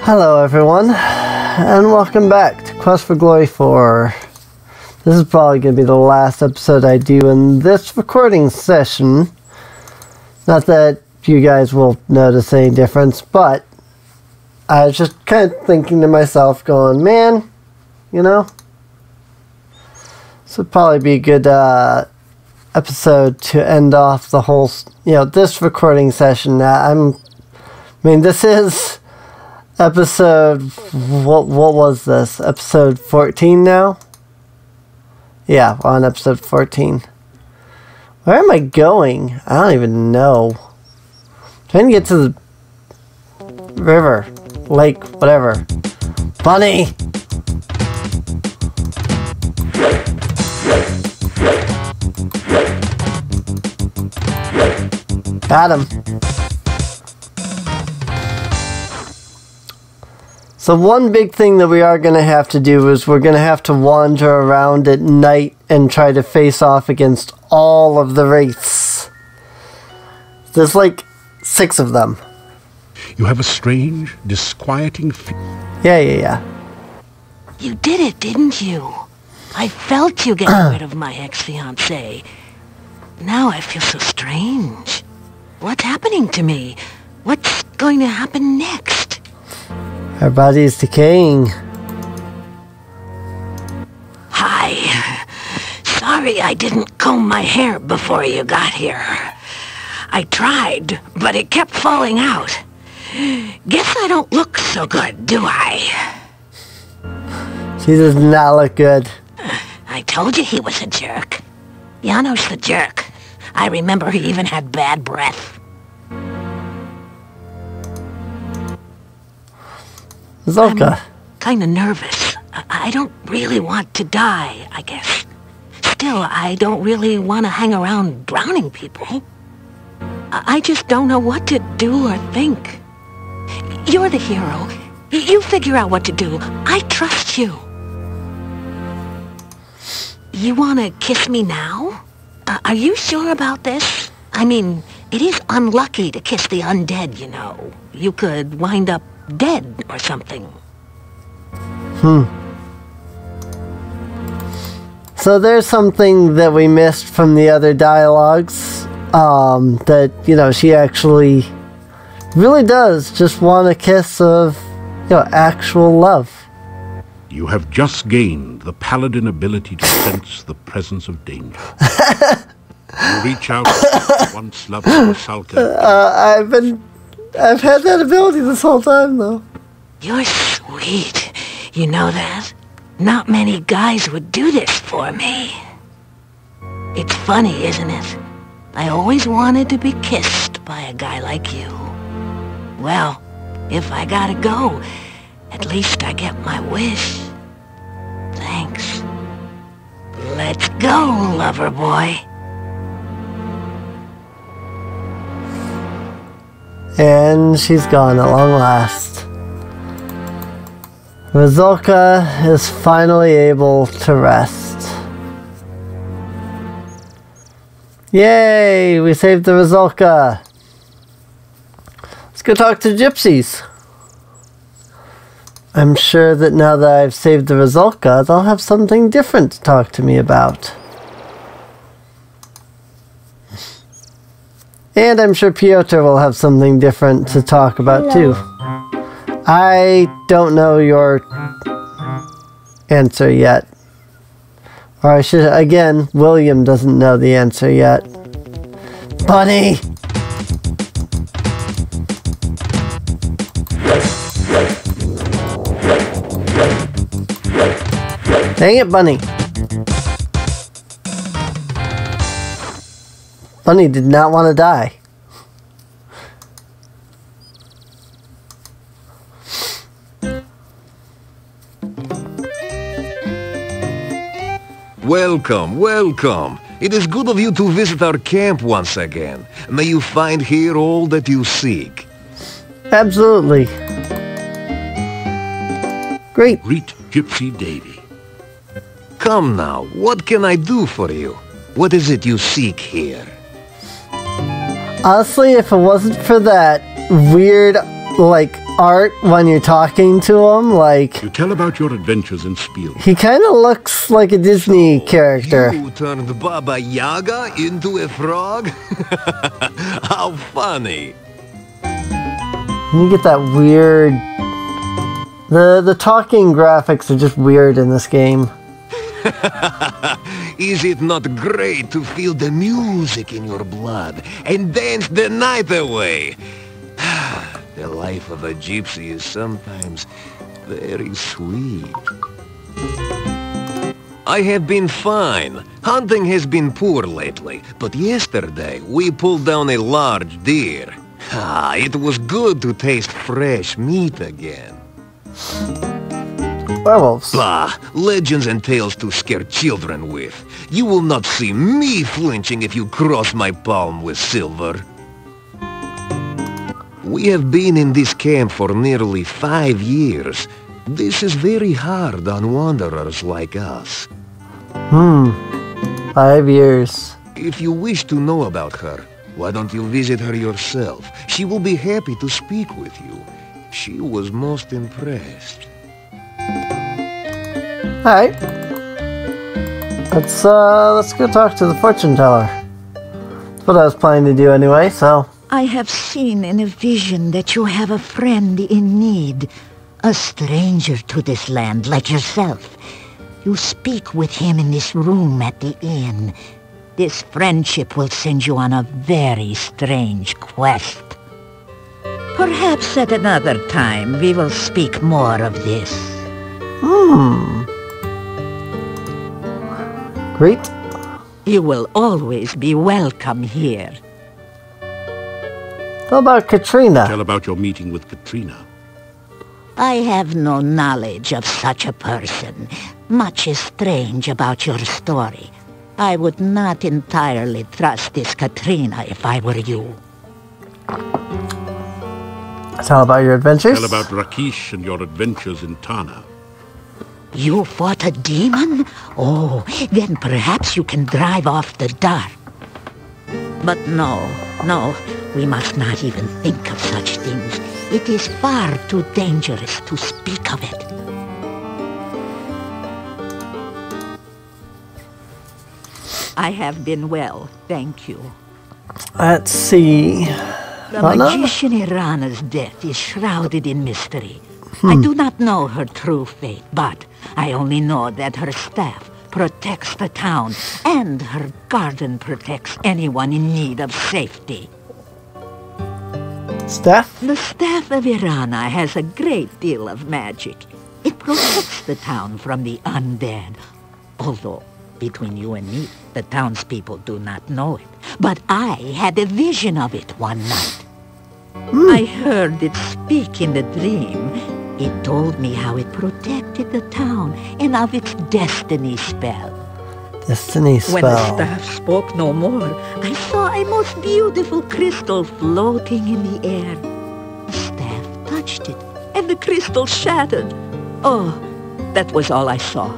Hello everyone, and welcome back to Quest for Glory 4. This is probably going to be the last episode I do in this recording session. Not that you guys will notice any difference, but I was just kind of thinking to myself, going, man, you know, this would probably be a good episode to end off the whole, this recording session. This is episode, what was this? Episode 14 now? Yeah, we're on episode 14. Where am I going? I don't even know. Trying to get to the river, lake, whatever. Bunny! Got him. So one big thing that we are going to have to do is we're going to have to wander around at night and try to face off against all of the wraiths. There's like 6 of them. You have a strange, disquieting Yeah. You did it, didn't you? I felt you getting rid of my ex-fiancé. Now I feel so strange. What's happening to me? What's going to happen next? Our body's decaying. Hi. Sorry I didn't comb my hair before you got here. I tried, but it kept falling out. Guess I don't look so good, do I? She does not look good. I told you he was a jerk. Janos the jerk. I remember he even had bad breath. Zolka. I'm kinda nervous. I don't really want to die, I guess. Still, I don't really want to hang around drowning people. I just don't know what to do or think. You're the hero. You figure out what to do. I trust you. You want to kiss me now? Are you sure about this? I mean, it is unlucky to kiss the undead, you know. You could wind up dead or something. So there's something that we missed from the other dialogues. That, she actually really does just want a kiss of, actual love. You have just gained the paladin ability to sense the presence of danger. You reach out once loved Salka. I've had that ability this whole time, though. You're sweet. You know that? Not many guys would do this for me. It's funny, isn't it? I always wanted to be kissed by a guy like you. Well, if I gotta go, at least I get my wish. Thanks. Let's go, lover boy. And she's gone at long last. Ryzolka is finally able to rest. Yay! We saved the Ryzolka. Let's go talk to the gypsies. I'm sure that now that I've saved the Ryzolka, they'll have something different to talk to me about. And I'm sure Piotr will have something different to talk about too. I don't know your answer yet. Or I should, again, William doesn't know the answer yet. Bunny! Dang it, Bunny. Bunny did not want to die. Welcome, welcome. It is good of you to visit our camp once again. May you find here all that you seek. Absolutely. Great. Greet Gypsy Davy. Come now, what can I do for you? What is it you seek here? Honestly, if it wasn't for that weird like art when you're talking to him. Like, You tell about your adventures in Spiel. he kind of looks like a Disney character. You turned Baba Yaga into a frog? How funny. You get that weird. The talking graphics are just weird in this game. Is it not great to feel the music in your blood and dance the night away? The life of a gypsy is sometimes very sweet. I have been fine. Hunting has been poor lately, but yesterday we pulled down a large deer. It was good to taste fresh meat again. Werewolves. Bah, legends and tales to scare children with. You will not see me flinching if you cross my palm with silver. We have been in this camp for nearly 5 years. This is very hard on wanderers like us. 5 years. If you wish to know about her, why don't you visit her yourself? She will be happy to speak with you. She was most impressed. Alright. Let's go talk to the fortune teller. That's what I was planning to do anyway, so. I have seen in a vision that you have a friend in need. A stranger to this land, like yourself. You speak with him in this room at the inn. This friendship will send you on a very strange quest. Perhaps at another time we will speak more of this. Great. You will always be welcome here. How about Katrina? Tell about your meeting with Katrina. I have no knowledge of such a person. Much is strange about your story. I would not entirely trust this Katrina if I were you. Tell about your adventures. Tell about Rakesh and your adventures in Tana. You fought a demon? Oh, then perhaps you can drive off the dark. But no, we must not even think of such things. It is far too dangerous to speak of it. I have been well, thank you. Let's see. The magician Irana's death is shrouded in mystery. I do not know her true fate, but I only know that her staff protects the town, and her garden protects anyone in need of safety. Staff? The staff of Irana has a great deal of magic. It protects the town from the undead. Although, between you and me, the townspeople do not know it. But I had a vision of it one night. I heard it speak in the dream. It told me how it protected the town and of its destiny spell. Destiny spell. When the staff spoke no more, I saw a most beautiful crystal floating in the air. The staff touched it, and the crystal shattered. Oh, that was all I saw.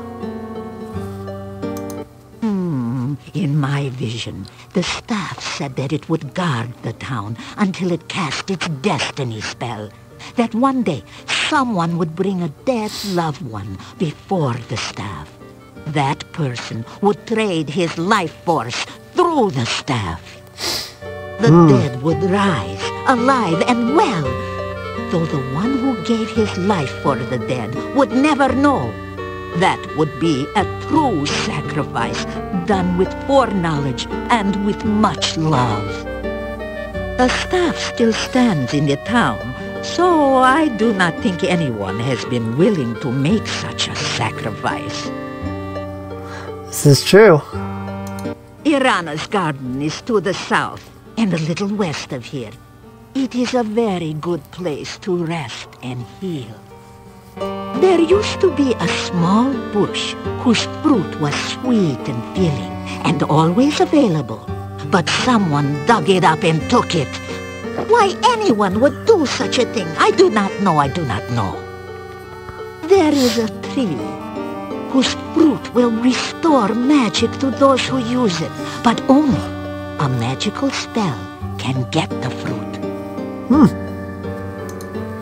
In my vision, the staff said that it would guard the town until it cast its destiny spell. That one day, someone would bring a dead loved one before the staff. That person would trade his life force through the staff. The dead would rise, alive and well, though the one who gave his life for the dead would never know. That would be a true sacrifice, done with foreknowledge and with much love. The staff still stands in the town, so I do not think anyone has been willing to make such a sacrifice. This is true. Irana's garden is to the south and a little west of here. It is a very good place to rest and heal. There used to be a small bush whose fruit was sweet and filling and always available. But someone dug it up and took it. Why anyone would do such a thing, I do not know, I do not know. There is a tree whose fruit will restore magic to those who use it, but only a magical spell can get the fruit.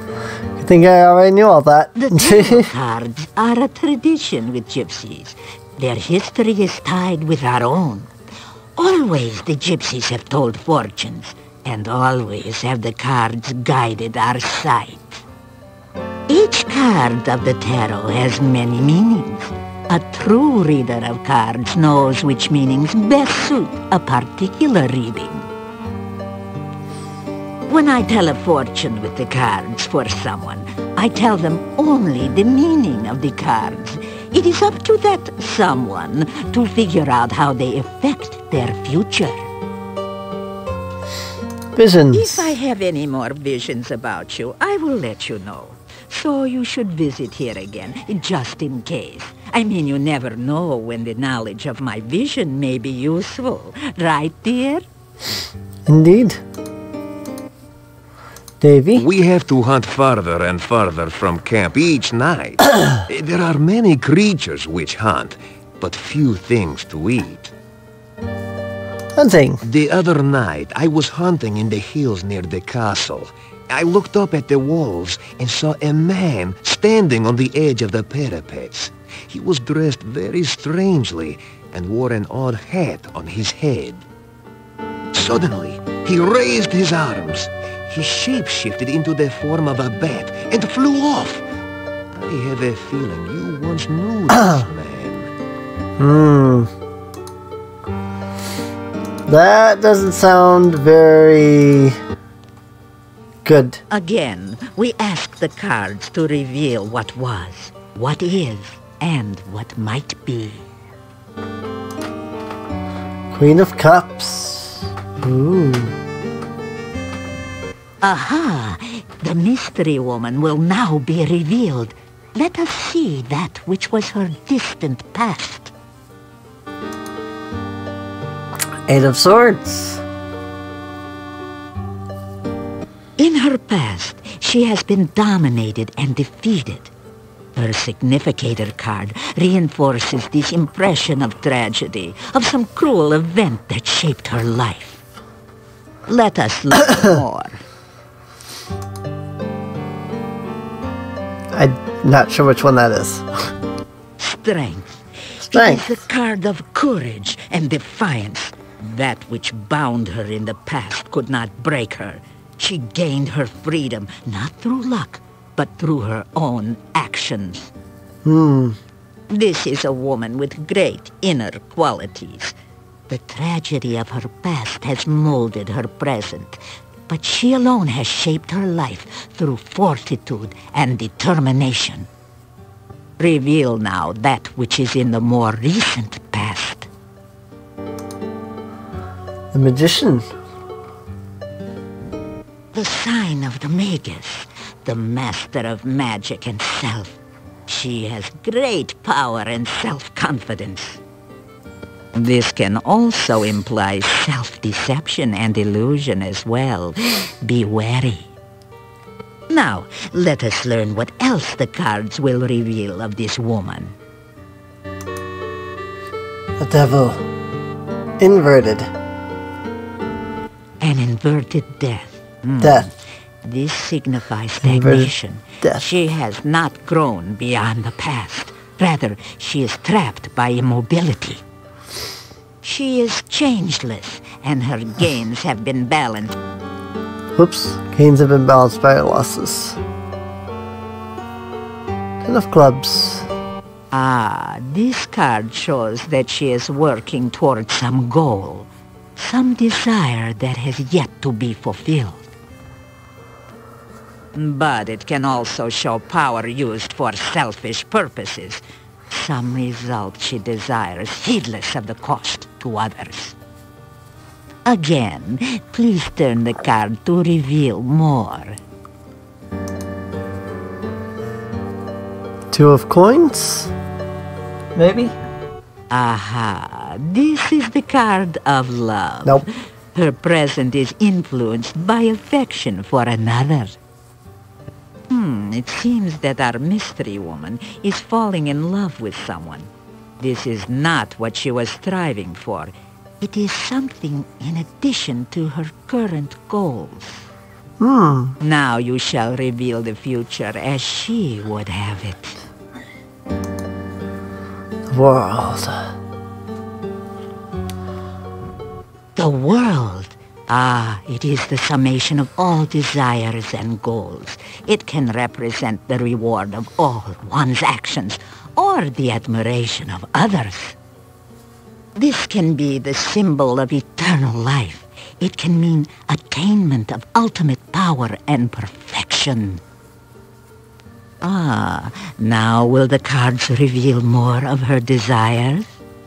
think I already knew all that. The tarot cards are a tradition with gypsies. Their history is tied with our own. Always the gypsies have told fortunes, and always have the cards guided our sight. Each card of the tarot has many meanings. A true reader of cards knows which meanings best suit a particular reading. When I tell a fortune with the cards for someone, I tell them only the meaning of the cards. It is up to that someone to figure out how they affect their future. Visions. If I have any more visions about you, I will let you know. So you should visit here again, just in case. I mean, you never know when the knowledge of my vision may be useful. Right, dear? Indeed. Davy? We have to hunt farther and farther from camp each night. There are many creatures which hunt, but few things to eat. Hunting. The other night, I was hunting in the hills near the castle. I looked up at the walls and saw a man standing on the edge of the parapets. He was dressed very strangely and wore an odd hat on his head. Suddenly, he raised his arms. He shape-shifted into the form of a bat and flew off. I have a feeling you once knew this man. That doesn't sound very good. Again, we ask the cards to reveal what was, what is, and what might be. Queen of Cups. Ooh. Aha! The mystery woman will now be revealed. Let us see that which was her distant past. Eight of Swords. In her past, she has been dominated and defeated. Her significator card reinforces this impression of tragedy, of some cruel event that shaped her life. Let us learn more. I'm not sure which one that is. Strength. Strength. It is the card of courage and defiance. That which bound her in the past could not break her. She gained her freedom, not through luck, but through her own actions. This is a woman with great inner qualities. The tragedy of her past has molded her present, but she alone has shaped her life through fortitude and determination. Reveal now that which is in the more recent past. The Magician. The sign of the Magus, the master of magic and self. She has great power and self-confidence. This can also imply self-deception and illusion as well. Be wary. Now, let us learn what else the cards will reveal of this woman. The Devil. Inverted. An inverted death. Death. This signifies Inverted stagnation. death. She has not grown beyond the past. Rather, she is trapped by immobility. She is changeless, and her gains have been balanced. Whoops. Gains have been balanced by her losses. Ten of Clubs. Ah, this card shows that she is working towards some goal, some desire that has yet to be fulfilled. But it can also show power used for selfish purposes, some result she desires heedless of the cost to others. Again, please turn the card to reveal more. Two of Coins? Maybe? Aha, this is the card of love. Nope. Her present is influenced by affection for another. It seems that our mystery woman is falling in love with someone. This is not what she was striving for. It is something in addition to her current goals. Now you shall reveal the future as she would have it. World. The world. Ah, it is the summation of all desires and goals. It can represent the reward of all one's actions, or the admiration of others. This can be the symbol of eternal life. It can mean attainment of ultimate power and perfection. Ah, now will the cards reveal more of her desires?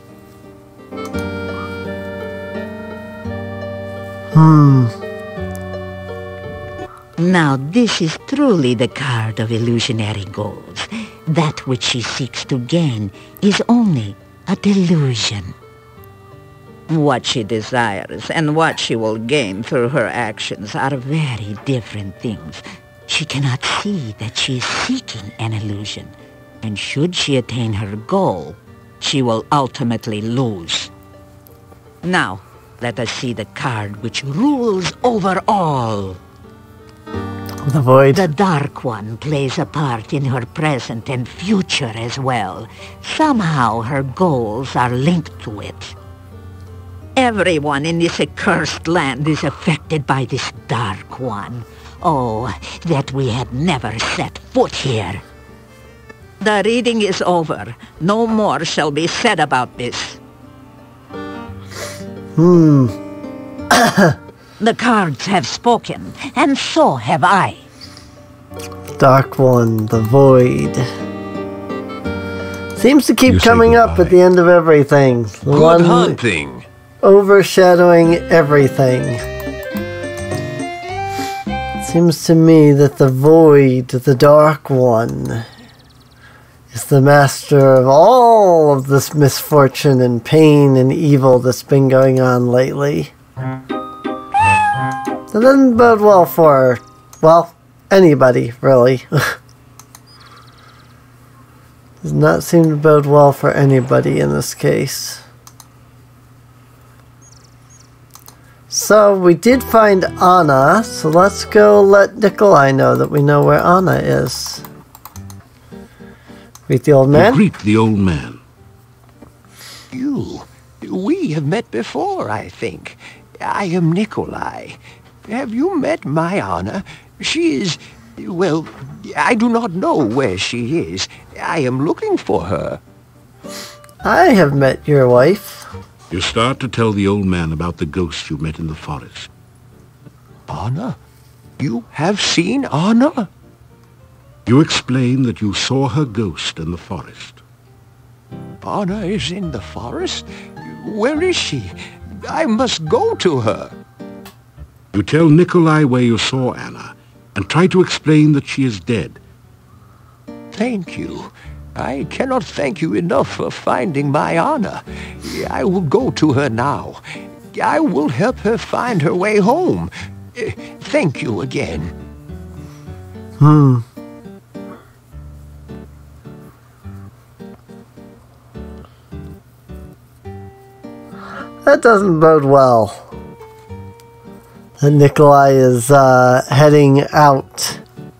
Now this is truly the card of illusionary goals. That which she seeks to gain is only a delusion. What she desires and what she will gain through her actions are very different things. She cannot see that she is seeking an illusion, and should she attain her goal, she will ultimately lose. Now, let us see the card which rules over all. The Void. The Dark One plays a part in her present and future as well. Somehow her goals are linked to it. Everyone in this accursed land is affected by this Dark One. Oh, that we had never set foot here. The reading is over. No more shall be said about this. The cards have spoken, and so have I. Dark One, the Void. Seems to keep You say coming up at the end of everything. The Good one hunting. overshadowing everything. Seems to me that the Void, the Dark One, is the master of all of this misfortune and pain and evil that's been going on lately. That doesn't bode well for, well, anybody, really. Does not seem to bode well for anybody in this case. So, we did find Anna, so let's go let Nikolai know that we know where Anna is. Greet the old You man? greet the old man. We have met before, I think. I am Nikolai. Have you met my Anna? She is... well, I do not know where she is. I am looking for her. I have met your wife. You start to tell the old man about the ghost you met in the forest. Anna? You have seen Anna? You explain that you saw her ghost in the forest. Anna is in the forest? Where is she? I must go to her. You tell Nikolai where you saw Anna, and try to explain that she is dead. Thank you. I cannot thank you enough for finding my Anna. I will go to her now. I will help her find her way home. Thank you again. That doesn't bode well. And Nikolai is heading out.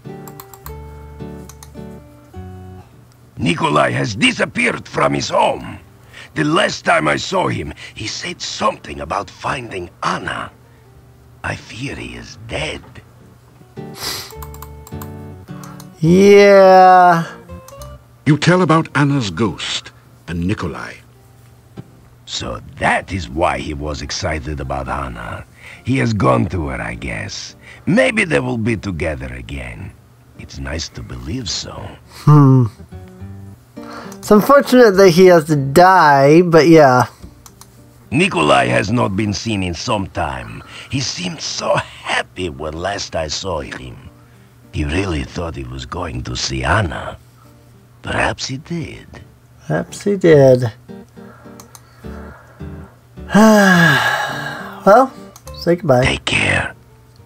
Nikolai has disappeared from his home. The last time I saw him, he said something about finding Anna. I fear he is dead. Yeah. You tell about Anna's ghost and Nikolai. So that is why he was excited about Anna. He has gone to her, I guess. Maybe they will be together again. It's nice to believe so. It's unfortunate that he has to die, but yeah. Nikolai has not been seen in some time. He seemed so happy when last I saw him. He really thought he was going to see Anna. Perhaps he did. Perhaps he did. Well, say goodbye. Take care.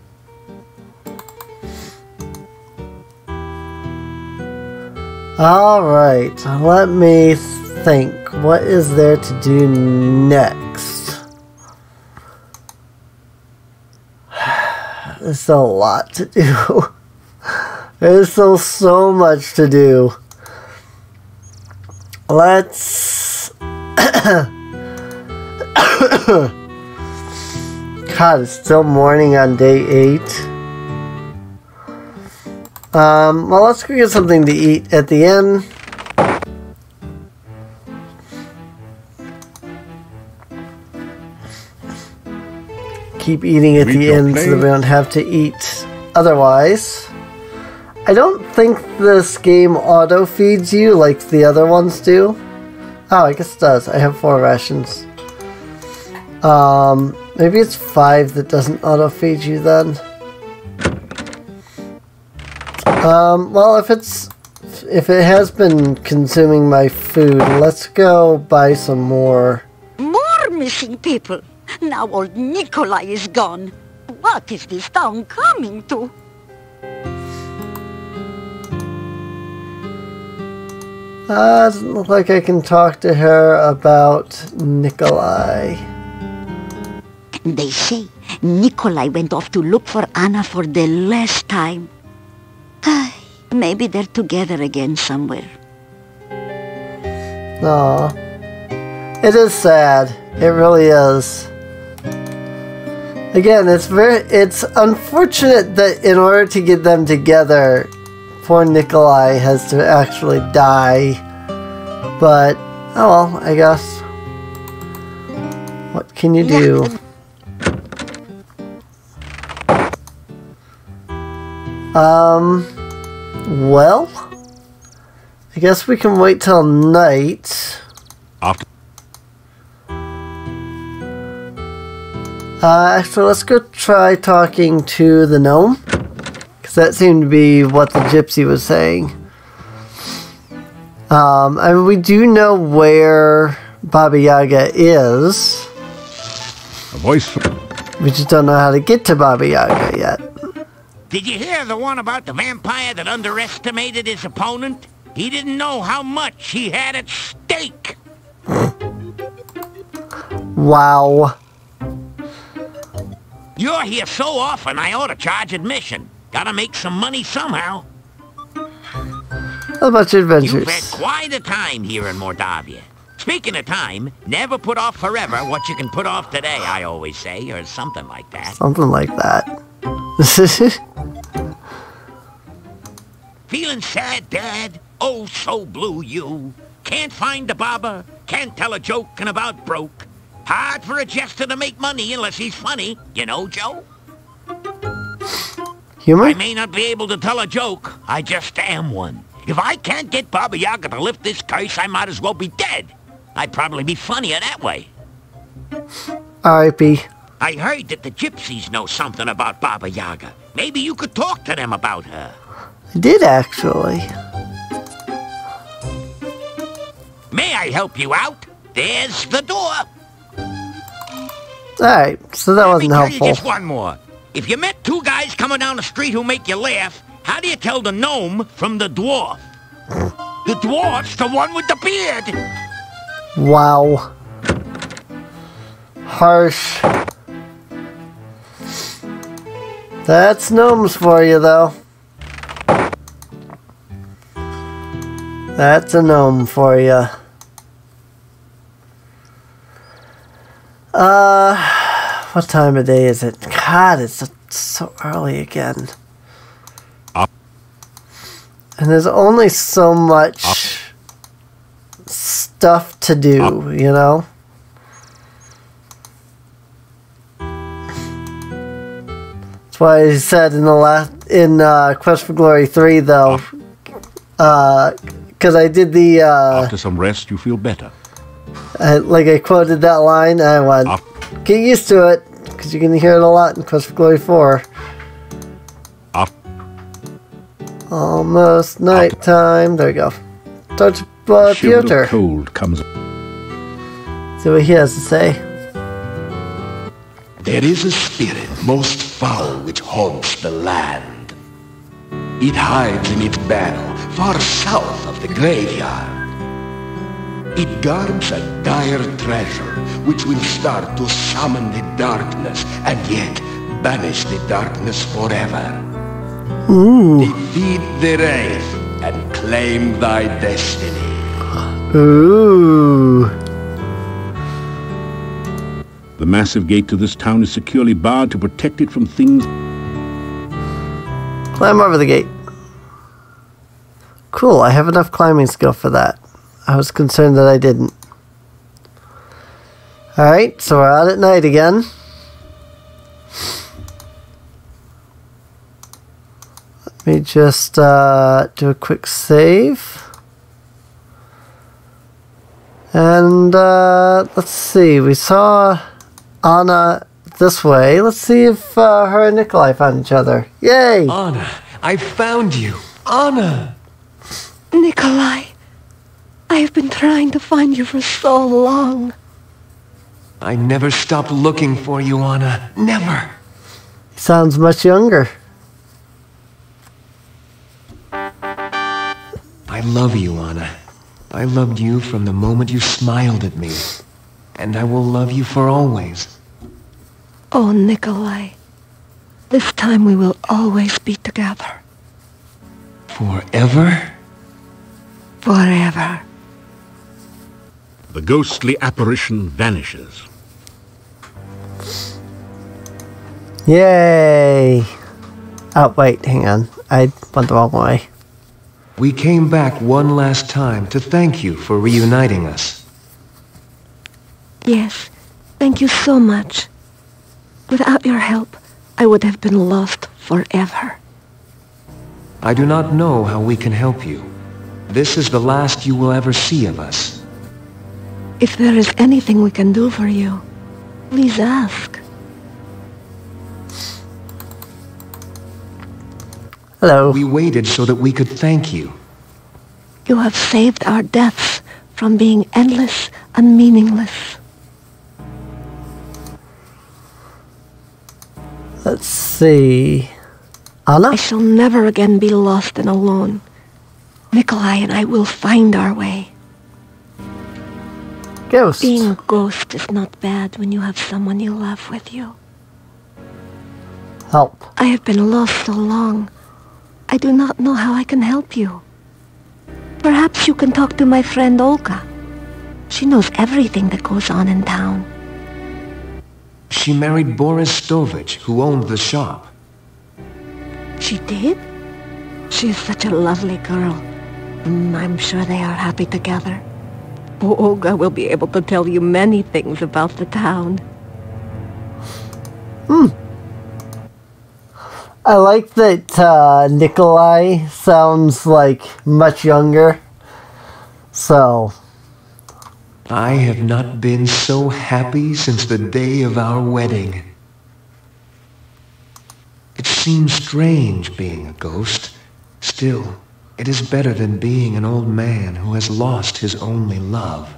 Alright, let me think. What is there to do next? There's still a lot to do. There's still so much to do. Let's... God, it's still morning on day 8. Well, let's go get something to eat at the inn. Keep eating at the inn so that we don't have to eat otherwise. I don't think this game auto-feeds you like the other ones do. Oh, I guess it does. I have 4 rations. Maybe it's 5 that doesn't auto-feed you then. Well, if it has been consuming my food, let's go buy some more. More missing people. Now old Nikolai is gone. What is this town coming to? Doesn't look like I can talk to her about Nikolai. They say Nikolai went off to look for Anna for the last time. Maybe they're together again somewhere. Aw. It is sad. It really is. Again, it's unfortunate that in order to get them together, poor Nikolai has to actually die. But, oh well, I guess. What can you do? Well, I guess we can wait till night. Actually, let's go try talking to the gnome. Because that seemed to be what the gypsy was saying. I mean, we do know where Baba Yaga is. A voice from... We just don't know how to get to Baba Yaga yet. Did you hear the one about the vampire that underestimated his opponent? He didn't know how much he had at stake. Wow. You're here so often, I ought to charge admission. Gotta make some money somehow. How about your adventures? You've had quite a time here in Mordavia. Speaking of time, never put off forever what you can put off today, I always say, or something like that. Something like that. Feeling sad, Dad? Oh, so blue you. Can't find a Baba, can't tell a joke, and about broke. Hard for a jester to make money unless he's funny. You know, Joe? Humor? I may not be able to tell a joke, I just am one. If I can't get Baba Yaga to lift this curse, I might as well be dead. I'd probably be funnier that way. R.I.P. I heard that the gypsies know something about Baba Yaga. Maybe you could talk to them about her. I did, actually. May I help you out? There's the door. Alright, so that wasn't Let me tell you helpful. just one more. If you met 2 guys coming down the street who make you laugh, how do you tell the gnome from the dwarf? The dwarf's the one with the beard. Wow. Harsh. That's gnomes for you, though. That's a gnome for you. What time of day is it? God, it's so early again. And there's only so much stuff to do, you know? That's why I said in the Quest for Glory 3, though, because I did the After some rest, you feel better. like I quoted that line, I went, get used to it, because you're going to hear it a lot in Quest for Glory 4. Almost nighttime. There we go. Talk to Chill Piotr. of cold comes. See what he has to say. There is a spirit most foul which haunts the land. It hides in its barrow far south of the graveyard. It guards a dire treasure which will start to summon the darkness and yet banish the darkness forever. Ooh. Defeat the Wraith and claim thy destiny. Ooh. The massive gate to this town is securely barred to protect it from things. Climb over the gate. Cool, I have enough climbing skill for that. I was concerned that I didn't. Alright, so we're out at night again. Let me just do a quick save. And let's see, we saw Anna this way. Let's see if her and Nikolai found each other. Yay! Anna, I found you. Anna! Nikolai, I have been trying to find you for so long. I never stopped looking for you, Anna. Never. He sounds much younger. I love you, Anna. I loved you from the moment you smiled at me. And I will love you for always. Oh, Nikolai, this time we will always be together. Forever? Forever. The ghostly apparition vanishes. Yay! Oh, wait, hang on. I went the wrong way. We came back one last time to thank you for reuniting us. Yes, thank you so much. Without your help, I would have been lost forever. I do not know how we can help you. This is the last you will ever see of us. If there is anything we can do for you, please ask. Hello. We waited so that we could thank you. You have saved our deaths from being endless and meaningless. Let's see. Anna? I shall never again be lost and alone. Nikolai and I will find our way. Ghost. Being a ghost is not bad when you have someone you love with you. Help. I have been lost so long. I do not know how I can help you. Perhaps you can talk to my friend Olga. She knows everything that goes on in town. She married Boris Stovich, who owned the shop. She did? She is such a lovely girl. I'm sure they are happy together. Olga will be able to tell you many things about the town. I like that Nikolai sounds like much younger. So. I have not been so happy since the day of our wedding. It seems strange being a ghost. Still, it is better than being an old man who has lost his only love.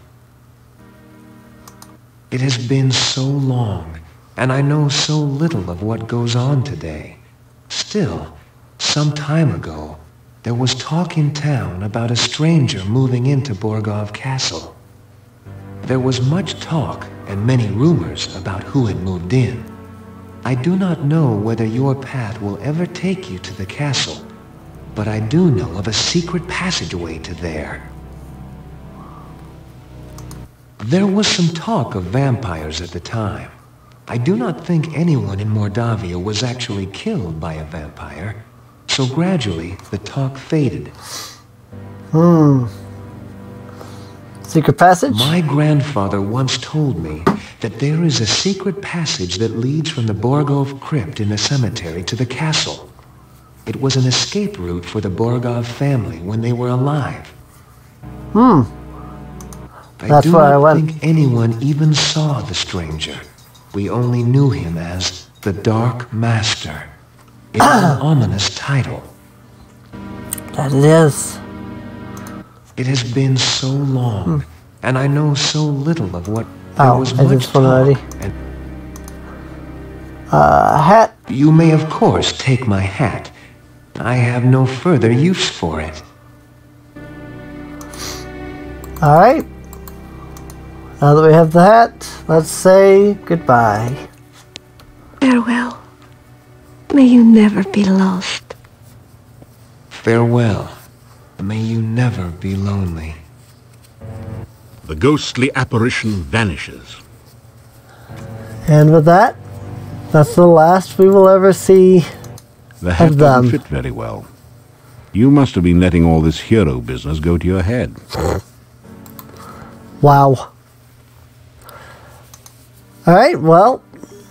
It has been so long, and I know so little of what goes on today. Still, some time ago, there was talk in town about a stranger moving into Borgov Castle. There was much talk and many rumors about who had moved in. I do not know whether your path will ever take you to the castle, but I do know of a secret passageway to there. There was some talk of vampires at the time. I do not think anyone in Mordavia was actually killed by a vampire, so gradually the talk faded. Secret passage? My grandfather once told me that there is a secret passage that leads from the Borgov crypt in the cemetery to the castle. It was an escape route for the Borgov family when they were alive. That's where I went. think anyone even saw the stranger. We only knew him as the Dark Master. It is an ominous title. That it is. It has been so long, and I know so little of what there Oh, was I did much this one talk. already. And Hat. you may of course take my hat. I have no further use for it. Alright. Now that we have the hat, let's say goodbye. Farewell. May you never be lost. Farewell. May you never be lonely. The ghostly apparition vanishes. And with that, that's the last we will ever see The hat of them. doesn't fit very well. You must have been letting all this hero business go to your head. Wow. Alright, well,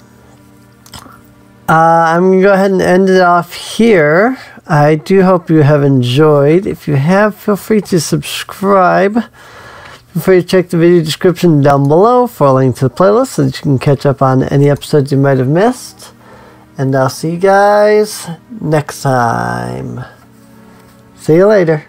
I'm going to go ahead and end it off here. I do hope you have enjoyed. If you have, feel free to subscribe. Feel free to check the video description down below for a link to the playlist so that you can catch up on any episodes you might have missed. And I'll see you guys next time. See you later.